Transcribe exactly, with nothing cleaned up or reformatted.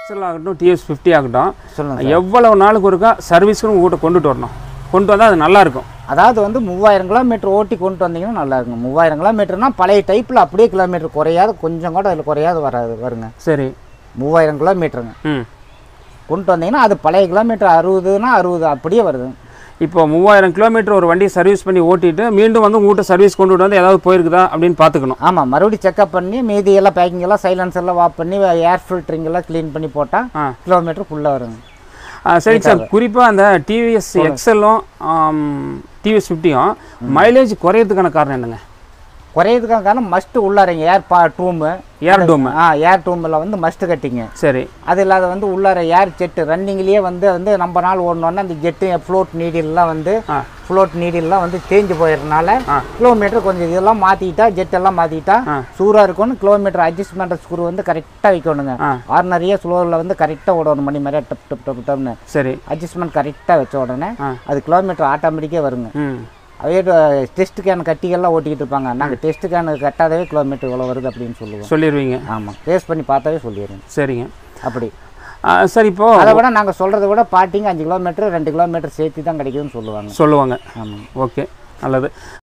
XL ஆகட்டும் TVS fifty ஆகட்டும் சொல்லுங்கள் எவ்வளவு நாளுக்கு ஒருக்கா சர்வீஸ்க்கு உங்கள்கிட்ட கொண்டுட்டு வரணும் கொண்டு வந்தால் அது நல்லாயிருக்கும் அதாவது வந்து மூவாயிரம் கிலோமீட்டர் ஓட்டி கொண்டு வந்தீங்கன்னா நல்லா இருக்குங்க மூவாயிரம் கிலோமீட்டர்னால் பழைய டைப்பில் அப்படியே கிலோமீட்டர் குறையாது கொஞ்சம் கூட அதில் குறையாது வராது வருங்க சரி மூவாயிரம் கிலோமீட்டருங்க ம் கொண்டு வந்தீங்கன்னா அது பழைய கிலோமீட்டர் அறுபதுன்னா அறுபது அப்படியே வருது இப்போ மூவாயிரம் கிலோமீட்டர் ஒரு வண்டியை சர்வீஸ் பண்ணி ஓட்டிட்டு மீண்டும் வந்து உங்கள்கிட்ட சர்வீஸ் கொண்டு வந்து ஏதாவது போயிருக்குதா அப்படின்னு பார்த்துக்கணும். ஆமாம், மறுபடியும் செக்அப் பண்ணி மீதி எல்லாம் பேக்கிங் எல்லாம் சைலன்ஸ் எல்லாம் வாப் பண்ணி ஏர் ஃபில்டரிங் எல்லாம் க்ளீன் பண்ணி போட்டால் கிலோமீட்டர் ஃபுல்லாக வருங்க. சரி சார், குறிப்பாக அந்த டிவிஎஸ் எக்ஸலும் டிவிஎஸ் ஃபிஃப்டியும் மைலேஜ் குறையிறதுக்கான காரணம் என்னங்க? குறையிறதுக்கான காரணம் மஸ்ட்டு உள்ளாரங்க ஏர் பா டூமு ஏர் டூம் ஆ ஏர் டூமில் வந்து மஸ்ட்டு கட்டிங்க. சரி, அது இல்லாத வந்து உள்ளார ஏர் ஜெட்டு ரன்னிங்லேயே வந்து வந்து நம்ம நாள் ஓடணுன்னா அந்த ஜெட்டு ஃப்ளோட் நீடில்லாம் வந்து ஃப்ளோட் நீடில்லாம் வந்து தேஞ்சு போயிடுறதுனால கிலோமீட்டர் கொஞ்சம் இதெல்லாம் மாற்றிக்கிட்டா ஜெட் எல்லாம் மாற்றிக்கிட்டா சூறாக இருக்கணும். கிலோமீட்டர் அட்ஜஸ்ட் பண்ணுற ஸ்க்ரூ வந்து கரெக்டாக வைக்கணுங்க. ஆர்டினரியா ஸ்லோவில் வந்து கரெக்டாக ஓடணும் மணி மாதிரியா டப் டப் டப் டப்னு. சரி, அட்ஜஸ்ட்மெண்ட் கரெக்டாக வச்ச உடனே அது கிலோமீட்டர் ஆட்டோமேட்டிக்காக வருங்க. அவையே டெஸ்ட் கேன் கட்டிகள்லாம் ஓட்டிக்கிட்டு இருப்பாங்க. நாங்கள் டெஸ்ட் கேனு கட்டாதவே கிலோமீட்டர் இவ்வளோ வருது அப்படின்னு சொல்லுவோம். சொல்லிடுவீங்க? ஆமாம், டேஸ்ட் பண்ணி பார்த்தாவே சொல்லிடுவோம். சரிங்க, அப்படி. சரி, இப்போ அதை விட நாங்கள் சொல்கிறத விட பாட்டிங்க அஞ்சு கிலோமீட்டர் ரெண்டு கிலோமீட்டர் சேர்த்து தான் கிடைக்குதுன்னு சொல்லுவாங்க. சொல்லுவாங்க. ஆமாம், ஓகே, நல்லது.